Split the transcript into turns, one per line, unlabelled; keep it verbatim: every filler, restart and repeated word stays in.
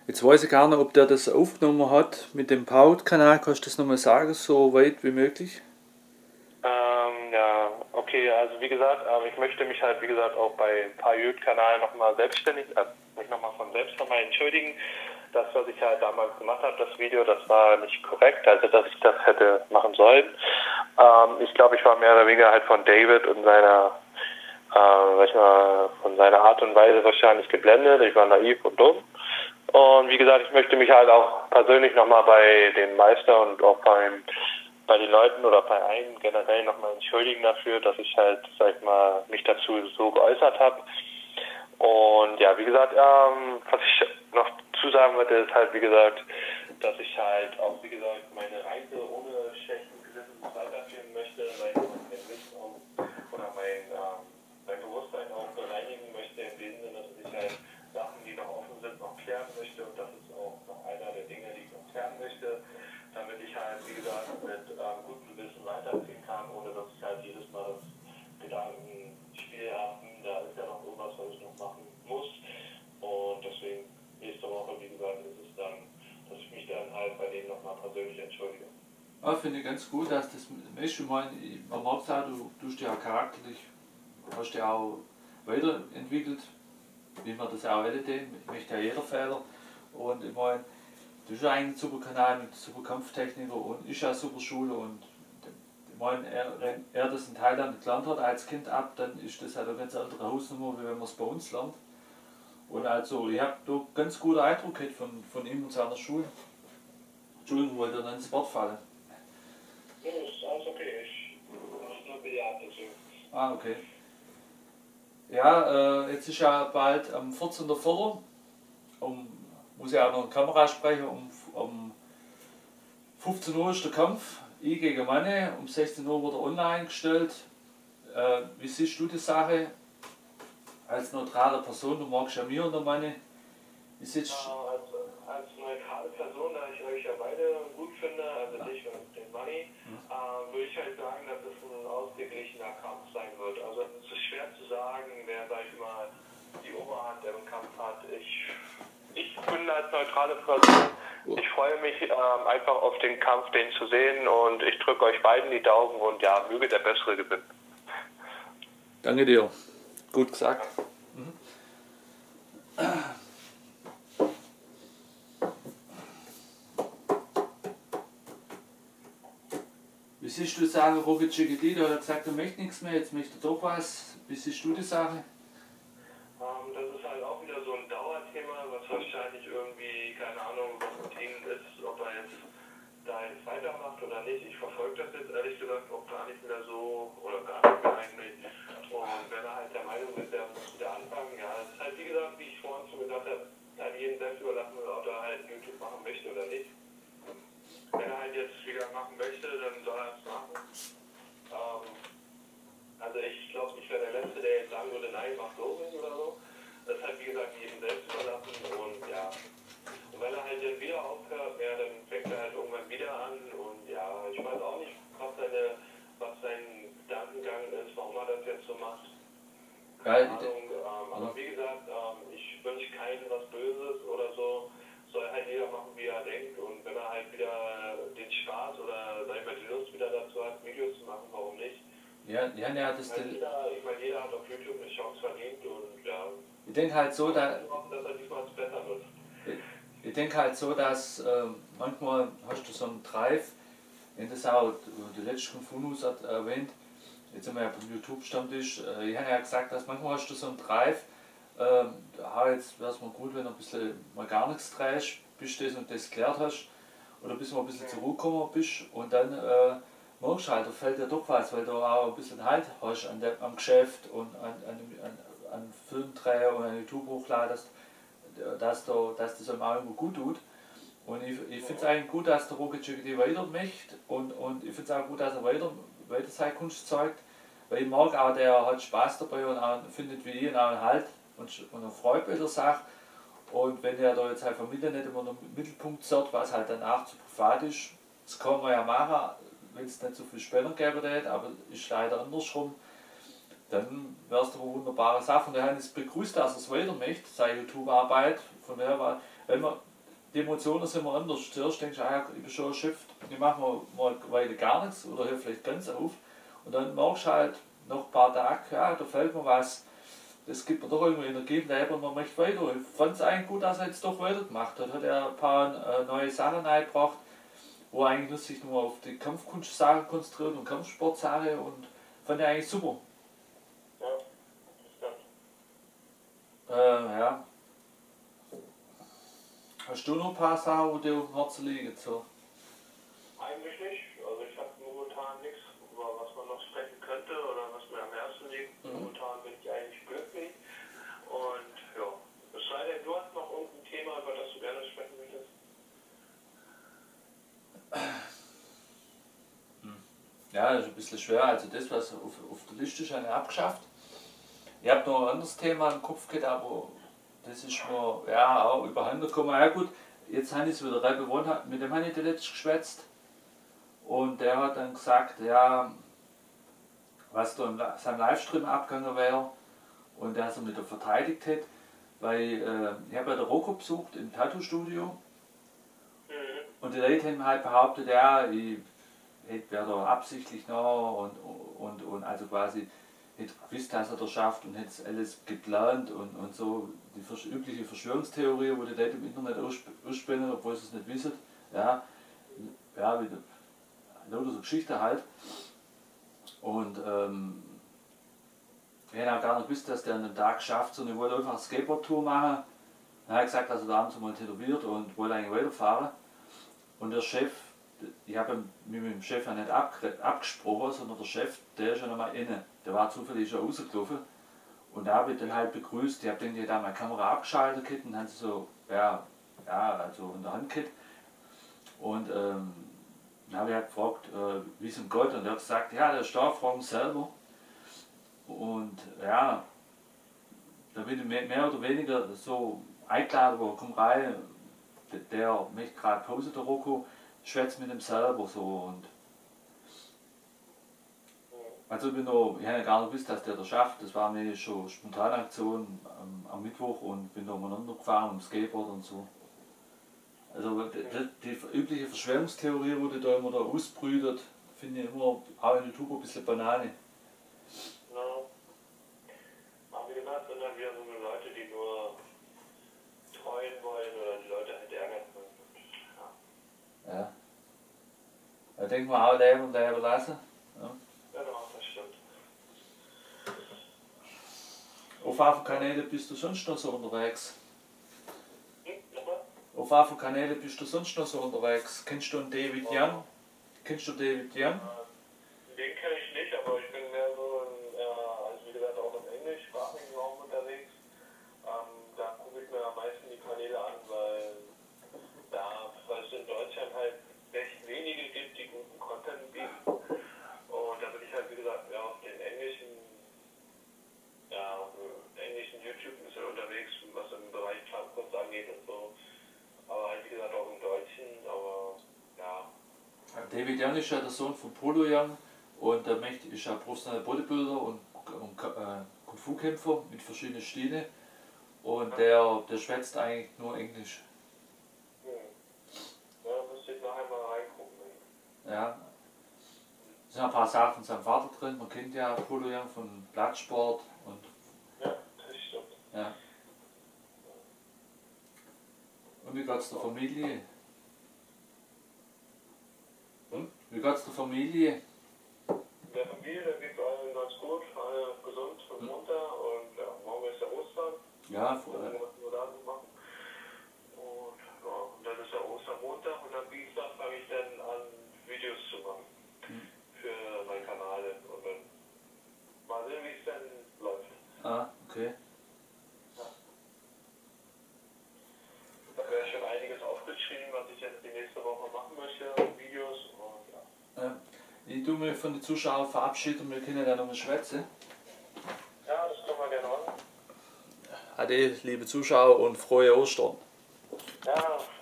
Jetzt weiß ich gar nicht, ob der das aufgenommen hat mit dem Paut-Kanal. Kannst du das nochmal sagen, so weit wie möglich?
Ähm, ja, okay, also wie gesagt, ähm, ich möchte mich halt, wie gesagt, auch bei Paiut-Kanal nochmal selbstständig, äh, mich nochmal von selbst nochmal entschuldigen. Das, was ich halt damals gemacht habe, das Video, das war nicht korrekt, also dass ich das hätte machen sollen. Ähm, ich glaube, ich war mehr oder weniger halt von David und seiner, äh, sag ich mal, von seiner Art und Weise wahrscheinlich geblendet. Ich war naiv und dumm. Und wie gesagt, ich möchte mich halt auch persönlich nochmal bei dem Meister und auch beim, bei den Leuten oder bei allen generell nochmal entschuldigen dafür, dass ich halt, sag ich mal, mich dazu so geäußert habe. Und ja, wie gesagt, ähm, was ich noch zusagen wollte, ist halt, wie gesagt, dass ich halt auch, wie gesagt, meine Reise ohne schlechten Gewissens weiterführen möchte, weil ich mein Wissen auch, oder mein, ähm, mein Bewusstsein auch bereinigen möchte, in dem Sinne, dass ich halt Sachen, die noch offen sind, noch klären möchte. Und das ist auch noch einer der Dinge, die ich noch klären möchte, damit ich halt, wie gesagt, mit ähm, gutem Wissen weiterziehen kann, ohne dass ich halt jedes Mal das Gedankenspiel habe, da ist ja noch irgendwas, was ich noch machen muss. Und deswegen, nächste Woche, wie gesagt, ist es dann, dass ich mich dann halt bei denen nochmal persönlich entschuldige.
Ja, finde ich ganz gut, dass das ist. Ich meine, man merkt es auch, du tust dich ja charakterlich, hast dich auch weiterentwickelt, wie man das auch alle tun, möchte ja jeder Fehler. Und ich meine, das ist eigentlich ein super Kanal mit super Kampftechniker und ist ja eine super Schule. Und ich meine, er, wenn er das in Thailand gelernt hat als Kind ab, dann ist das halt eine ganz andere Hausnummer, wie wenn man es bei uns lernt. Und also, ich habe da ganz guten Eindruck gehabt von, von ihm und seiner Schule. Entschuldigung, wollte er ins Wort fallen.
Ja, ist alles okay, ich mache nur bejaht dazu.
Ah, okay. Ja, äh, jetzt ist ja bald am vierzehnten Viertel Um, muss ja auch noch eine Kamera sprechen, um, um fünfzehn Uhr ist der Kampf, ich gegen Manne, um sechzehn Uhr wird er online gestellt. Äh, wie siehst du die Sache als neutrale Person? Du magst ja mir und der Manne. Wie siehst
Äh, als, als neutrale Person, da ich euch ja beide gut finde, also dich und den Manni, äh, würde ich halt sagen, dass es ein ausgeglichener Kampf sein wird. Also es ist schwer zu sagen, wer, sag ich mal, die Oberhand im Kampf hat. Ich, ich bin als neutrale Person, ich freue mich ähm, einfach auf den Kampf, den zu sehen, und ich drücke euch beiden die Daumen und ja, möge der Bessere gewinnen.
Danke dir. Gut gesagt. Mhm. Wie siehst du die Sache, Rocket Chickadee, der hat gesagt, er möchte nichts mehr, jetzt möchte er doch was. Wie siehst du die Sache?
Ähm, das ist halt auch wieder so ein Dauerthema, was wahrscheinlich irgendwie, keine Ahnung, was mit ihm ist, ob er jetzt da jetzt weitermacht oder nicht. Ich verfolge das jetzt ehrlich gesagt auch gar nicht mehr so, oder gar nicht mehr eigentlich. Und wenn er halt der Meinung ist, er muss wieder anfangen, ja, es ist halt wie gesagt, wie ich vorhin schon gesagt habe, an jeden selbst überlassen, ob er halt YouTube machen möchte oder nicht. Wenn er halt jetzt wieder machen möchte, dann soll er es machen. Ähm, also ich glaube, ich wäre der Letzte, der jetzt sagen würde, nein, mach so nicht oder so. Das ist halt wie gesagt jedem selbst überlassen, und ja. Und wenn er halt jetzt wieder aufhört, ja, dann fängt er halt irgendwann wieder an, und ja, ich weiß auch nicht, was, seine, was sein Gedankengang ist, warum er das jetzt so macht. Keine Ahnung, ähm, aber wie gesagt, ähm, ich wünsche keinem was Böses oder so. Soll halt jeder machen, wie er denkt, und wenn er halt wieder den Spaß oder sag ich mal, die Lust wieder dazu hat, Videos zu machen, warum nicht?
Ja, ja, ja, das
ich, meine, jeder, ich meine, jeder hat auf YouTube eine Chance verdient, und ja.
Ich denke halt so, da,
hoffen, dass er diesmal besser wird.
Ich, ich denke halt so, dass äh, manchmal hast du so einen Drive, wenn das auch die letzten von uns hat erwähnt, jetzt sind wir ja beim YouTube-Stammtisch, äh, ich habe ja gesagt, dass manchmal hast du so einen Drive, äh, ah, jetzt wäre es mal gut, wenn du ein bisschen mal gar nichts drehst, bis du das und das geklärt hast, oder bis du mal ein bisschen zurückgekommen bist, und dann äh, merkst du halt, da fällt dir doch was, weil du auch ein bisschen Halt hast an der, am Geschäft und an, an, an, an Filmdreh und an YouTube hochladest, dass, da, dass das einem auch immer gut tut. Und ich, ich finde es eigentlich gut, dass der Rocket Chickadee weiter möchte, und, und ich finde es auch gut, dass er weiter, weiter seine Kunst zeigt, weil ich mag auch, der hat Spaß dabei und auch findet wie ich auch einen Halt und, und eine Freude bei der Sache. Und wenn er da jetzt halt Familie nicht immer im Mittelpunkt sagt, was halt danach zu privat ist, das kann man ja machen, wenn es nicht so viel Spannung geben hätte, aber ist leider andersrum, dann wäre es doch eine wunderbare Sache. Und der Hannes begrüßt, dass er es weiter möchte, seine YouTube-Arbeit. Von daher war, wenn man, die Emotionen sind immer anders. Zuerst denkst du, ah, ja, ich bin schon erschöpft, ich mache mal, mal eine Weile gar nichts oder höre vielleicht ganz auf. Und dann merkst du halt nach ein paar Tagen, ja, da fällt mir was. Das gibt mir doch irgendwie Energie im Leben und man möchte weiter. Ich fand es eigentlich gut, dass er jetzt doch weitergemacht hat. Hat er ein paar äh, neue Sachen eingebracht, wo er eigentlich nur sich nur auf die Kampfkunstsache konzentriert und Kampfsportsache und fand er eigentlich super.
Ja, das stimmt.
Äh, ja. Hast du noch ein paar Sachen, die dir auf dem Herzen liegen? So?
Eigentlich nicht. Also ich habe momentan nichts, über was man noch sprechen könnte oder was mir am Herzen liegt.
Mhm.
Momentan bin ich eigentlich glücklich. Und ja, es sei denn, du hast noch irgendein Thema, über das du gerne sprechen möchtest.
Ja, das ist ein bisschen schwer. Also das, was auf, auf der Liste ist, habe ich abgeschafft. Ich habe noch ein anderes Thema im Kopf gehabt, aber das ist mir ja, auch überhand gekommen. Ja gut, jetzt habe ich es wieder bewohnt, mit dem habe ich letztens geschwätzt. Und der hat dann gesagt, ja, was da in seinem Livestream abgegangen wäre und der so mit der verteidigt hat. Weil äh, ich habe ja den Rocco besucht im Tattoo-Studio
Mhm.
und die Leute haben halt behauptet, ja, ich wäre da absichtlich noch und, und, und also quasi hätte gewusst, dass er das schafft und hätte es alles geplant und, und so die vers übliche Verschwörungstheorie, wo die Leute im Internet ausspinnen, obwohl sie es nicht wissen. Ja, ja wie lauter so Geschichte halt. Und ähm, ich habe auch gar nicht gewusst, dass der an dem Tag schafft, sondern ich wollte einfach eine Skateboard-Tour machen. Dann hat er gesagt, dass er da abends mal tätowiert und wollte eigentlich weiterfahren. Und der Chef, ich habe mich mit dem Chef ja nicht abgesprochen, sondern der Chef, der ist ja noch mal innen. Der war zufällig schon rausgelaufen. Und da habe ich dann halt begrüßt. Ich habe dann da meine Kamera abgeschaltet und dann sie so, ja, ja, also in der Hand gehabt. Und ähm, dann habe ich halt gefragt, äh, wie es um Gott, und er hat gesagt, ja, der ist da, frag ihn selber. Und ja, da bin ich mehr oder weniger so eingeladen worden, komm rein, der, der möchte gerade Pause, der Rocco, schwätzt mit ihm selber so. Und also ich bin noch, ich habe ja gar nicht gewusst, dass der das schafft, das war mir schon eine Spontanaktion am, am Mittwoch und bin da umeinander gefahren mit dem Skateboard und so. Also die, die, die übliche Verschwörungstheorie, die da immer da ausbrütet, finde ich immer auch in YouTube ein bisschen Banane.
No. Aber wie gesagt, sind dann wieder so eine Leute, die nur treuen wollen oder die Leute halt ärgern wollen. Ja.
Ja. Da denkt man auch leben und leben lassen. Ja.
Genau, das stimmt.
Auf welchen Kanälen bist du sonst noch so unterwegs?
Hm, nochmal?
Auf welchen Kanälen bist du sonst noch so unterwegs? Kennst du einen David Young? Kennst du David Young?
Den kenne ich nicht, aber ich bin mehr so in, äh, also wie gesagt, auch im englischsprachigen Raum unterwegs. Ähm, da gucke ich mir am meisten die Kanäle an, weil da, weil es in Deutschland halt recht wenige gibt, die guten Content bieten. Und da bin ich halt, wie gesagt, mehr auf den englischen, ja, englischen YouTube ein bisschen unterwegs, was im Bereich Kampfkunst angeht und so. Aber halt, wie gesagt, auch im Deutschen, aber ja.
David Young ist ja der Sohn von Polo Young und der ist ja professioneller Bodybuilder und, und äh, Kung-Fu-Kämpfer mit verschiedenen Stilen und der, der schwätzt eigentlich nur Englisch.
Hm. Ja, müsste ich nachher mal reingucken.
Ja. Es sind ein paar Sachen von seinem Vater drin, man kennt ja Polo Young von Blattsport und
Ja, das stimmt.
ja. Und wie geht's der Familie? Hm? Wie geht's der Familie?
Der Familie geht es allen ganz gut, alle gesund und munter und ja, morgen ist ja Ostern.
Ja,
Dann
vorher.
was wir da so machen. Und ja, und dann ist ja Ostermontag und am Dienstag fange ich dann an, Videos zu machen für meinen Kanal. Und dann mal sehen, wie es dann läuft.
Ah, okay.
Da habe ich schon einiges aufgeschrieben, was ich jetzt die nächste Woche machen möchte, Videos und ja.
Ja. Ich tue mich von den Zuschauern verabschieden und wir können ja noch mal schwätzen.
Ja, das können wir gerne machen.
Ade, liebe Zuschauer und frohe Ostern.
Ja,